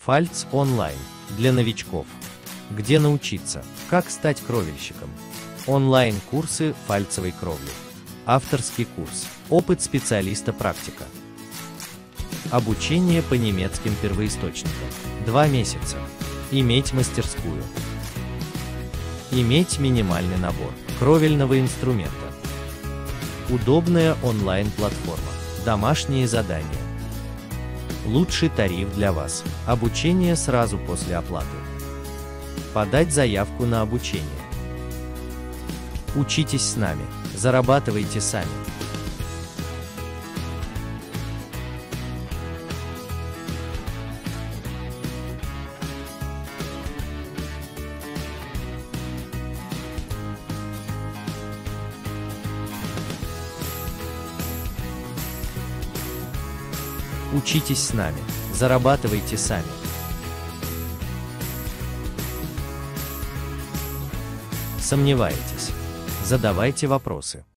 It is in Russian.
Фальц онлайн для новичков. Где научиться, как стать кровельщиком. Онлайн-курсы фальцевой кровли. Авторский курс. Опыт специалиста-практика. Обучение по немецким первоисточникам. 2 месяца. Иметь мастерскую. Иметь минимальный набор кровельного инструмента. Удобная онлайн-платформа. Домашние задания. Лучший тариф для вас. Обучение сразу после оплаты. Подать заявку на обучение. Учитесь с нами, зарабатывайте сами. Учитесь с нами, зарабатывайте сами. Сомневаетесь? Задавайте вопросы.